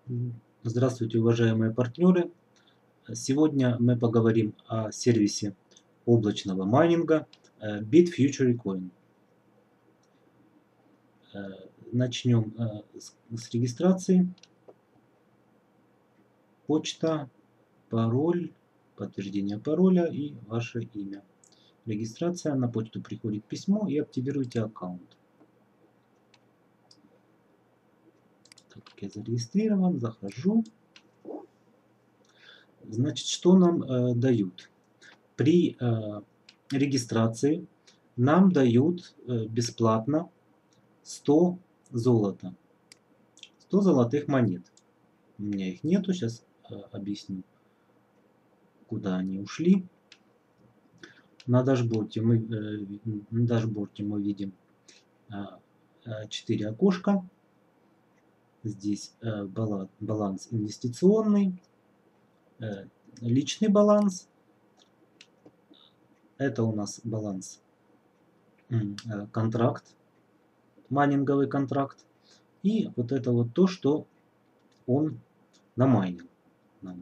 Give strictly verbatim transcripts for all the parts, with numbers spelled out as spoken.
Здравствуйте, уважаемые партнеры! Сегодня мы поговорим о сервисе облачного майнинга э, BitFutureCoin. Э, Начнем э, с с регистрации. Почта, пароль, подтверждение пароля и ваше имя. Регистрация. На почту приходит письмо и активируйте аккаунт. Так как я зарегистрирован, захожу. Значит, что нам э, дают? При э, регистрации нам дают э, бесплатно сто золота. сто золотых монет. У меня их нету, сейчас э, объясню, куда они ушли. На дашборде мы, э, на дашборде мы видим четыре окошка. Здесь э, баланс, баланс инвестиционный, э, личный баланс. Это у нас баланс э, контракт, майнинговый контракт. И вот это вот то, что он намайнил нам.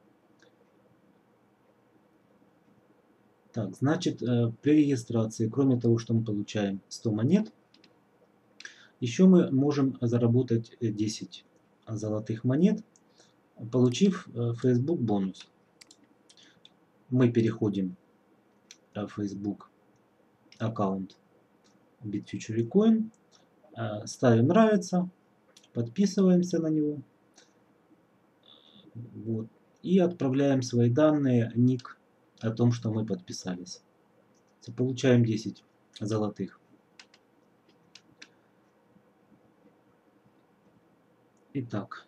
Так, значит, э, при регистрации, кроме того, что мы получаем сто монет, еще мы можем заработать десять золотых монет, получив э, Facebook бонус. Мы переходим в Facebook аккаунт BitFutureCoin, э, ставим нравится, подписываемся на него. Вот, и отправляем свои данные, ник о том, что мы подписались. Получаем десять золотых. Итак,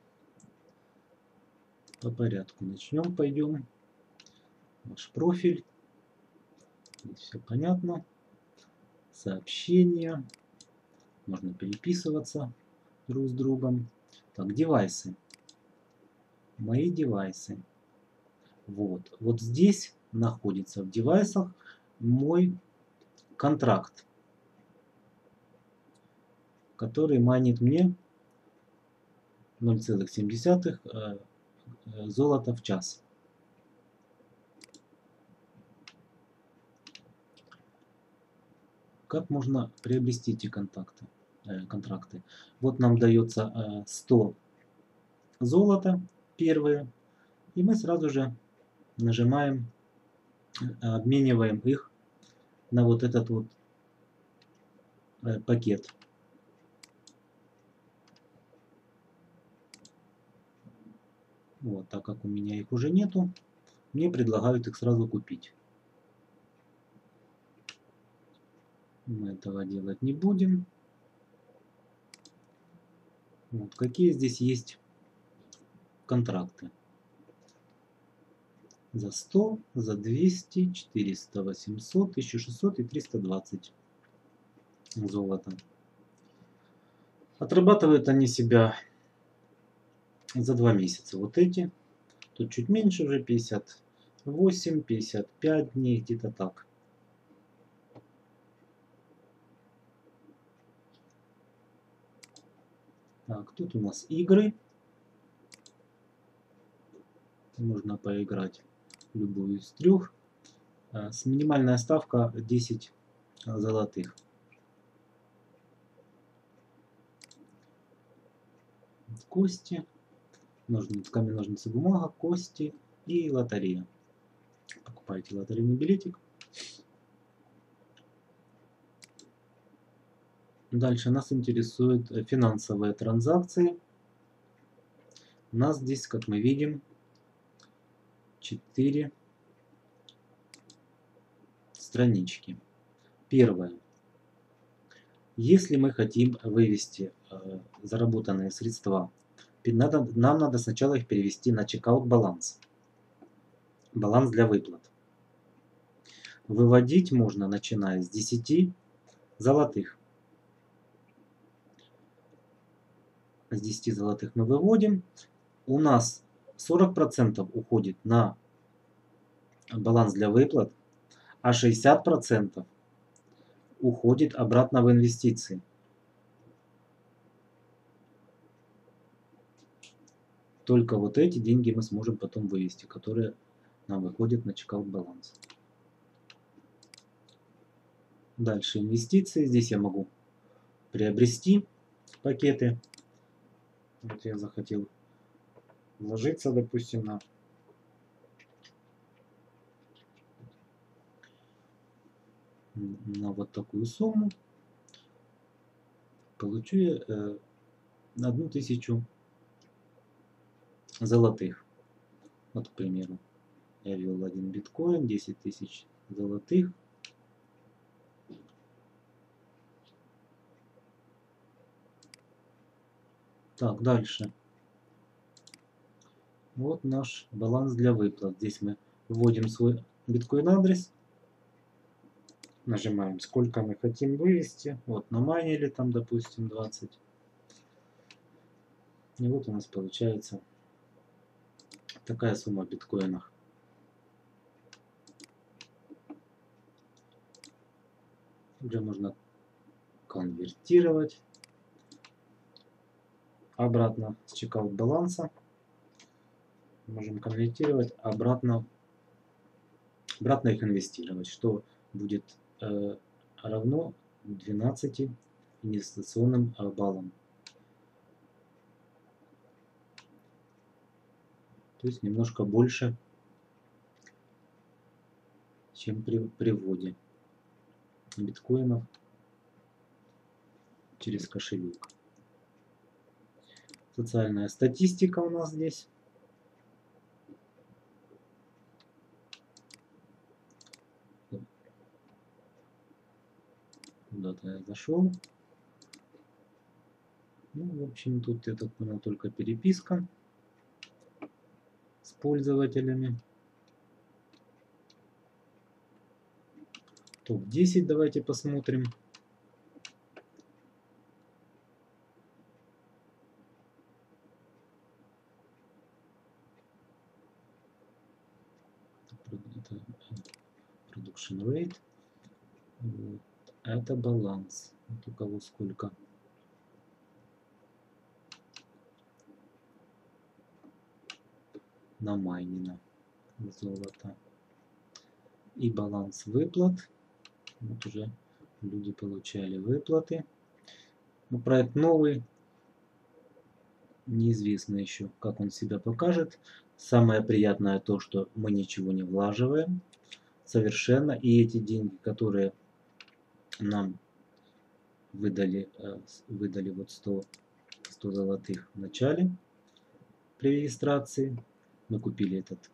по порядку начнем, пойдем. Ваш профиль. Здесь все понятно. Сообщения. Можно переписываться друг с другом. Так, девайсы. Мои девайсы. Вот. Вот здесь находится в девайсах мой контракт, который майнит мне ноль целых семь десятых золота в час. Как можно приобрести эти контакты, э, контракты? Вот нам дается э, сто золота первые, и мы сразу же нажимаем, э, обмениваем их на вот этот вот э, пакет. Вот, так как у меня их уже нету, мне предлагают их сразу купить. Мы этого делать не будем. Вот, какие здесь есть контракты? За сто, за двести, четыреста, восемьсот, тысяча шестьсот и триста двадцать золота. Отрабатывают они себя за два месяца. Вот эти. Тут чуть меньше уже, пятьдесят восемь, пятьдесят пять дней, где-то так. Так, тут у нас игры. Можно поиграть в любую из трех. С минимальная ставка десять золотых. Кости. Ножницы, камень, ножницы, бумага, кости и лотерея. Покупаете лотерейный билетик. Дальше нас интересуют финансовые транзакции. У нас здесь, как мы видим, четыре странички. Первое. Если мы хотим вывести э, заработанные средства, надо, нам надо сначала их перевести на чекаут баланс. Баланс для выплат. Выводить можно, начиная с десяти золотых. С десяти золотых мы выводим. У нас сорок процентов уходит на баланс для выплат, а шестьдесят процентов уходит обратно в инвестиции. только вот эти деньги мы сможем потом вывести, которые нам выходят на чекаут баланс. Дальше инвестиции. Здесь я могу приобрести пакеты. Вот я захотел вложиться, допустим, на на вот такую сумму. Получу я э, одну тысячу золотых. Вот, к примеру, я ввел один биткоин, десять тысяч золотых. Так, дальше. Вот наш баланс для выплат. Здесь мы вводим свой биткоин адрес. Нажимаем, сколько мы хотим вывести. Вот, намайнили там, допустим, двадцать. И вот у нас получается такая сумма в биткоинах. Уже можно конвертировать обратно с чекаут баланса. Можем конвертировать обратно, обратно их инвестировать, что будет э, равно двенадцати инвестиционным э, баллам. То есть немножко больше, чем при приводе биткоинов через кошелек. Социальная статистика у нас здесь. Куда-то я зашел. Ну, в общем, тут, я так понял, только переписка с пользователями. топ десять давайте посмотрим. Это production rate. Вот. Это баланс. Вот у кого сколько. Намайнено золото. И баланс выплат. Вот уже люди получали выплаты. Но проект новый. Неизвестно еще, как он себя покажет. Самое приятное то, что мы ничего не влаживаем. Совершенно. И эти деньги, которые нам выдали, выдали вот сто, сто золотых в начале при регистрации. Мы купили этот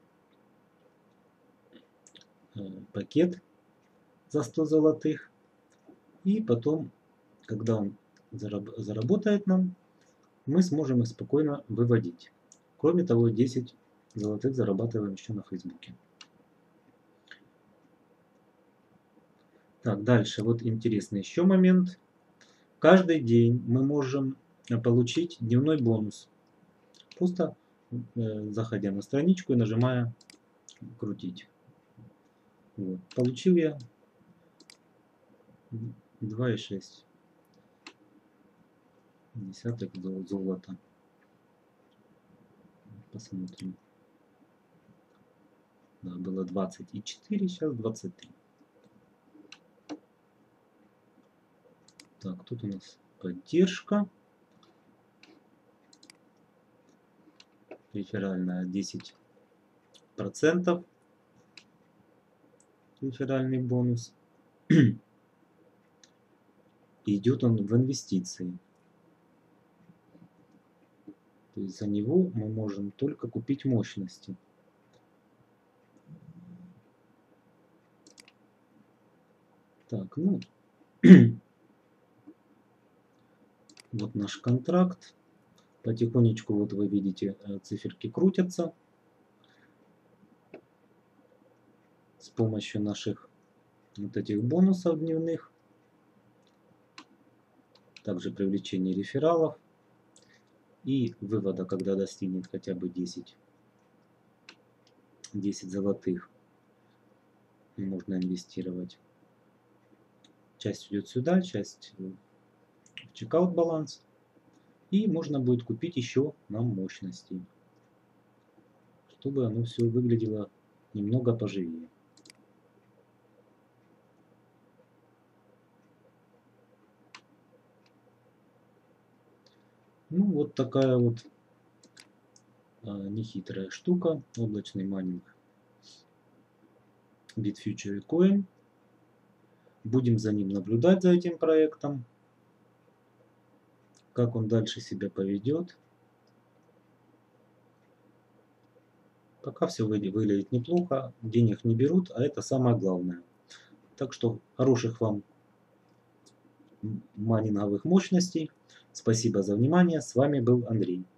пакет за сто золотых. И потом, когда он заработает нам, мы сможем их спокойно выводить. Кроме того, десять золотых зарабатываем еще на Фейсбуке. Так, дальше. Вот интересный еще момент. Каждый день мы можем получить дневной бонус. Просто э, заходя на страничку и нажимая крутить. Вот. Получил я два и шесть десятых золота. Посмотрим. Да, было двадцать четыре, сейчас двадцать три. Так, тут у нас поддержка. Реферальная десять процентов. Реферальный бонус. Идет он в инвестиции. То есть за него мы можем только купить мощности. Так, ну, вот наш контракт. Потихонечку, вот вы видите, циферки крутятся с помощью наших вот этих бонусов дневных. Также привлечение рефералов и вывода, когда достигнет хотя бы десять, десять золотых, можно инвестировать. Часть идет сюда, часть в чекаут баланс. И можно будет купить еще нам мощностей. чтобы оно все выглядело немного поживее. Ну, вот такая вот а, нехитрая штука, облачный майнинг Bitfuture Coin. Будем за ним наблюдать, за этим проектом, как он дальше себя поведет. Пока все выглядит неплохо, денег не берут, а это самое главное. Так что хороших вам майнинговых мощностей. Спасибо за внимание. С вами был Андрей.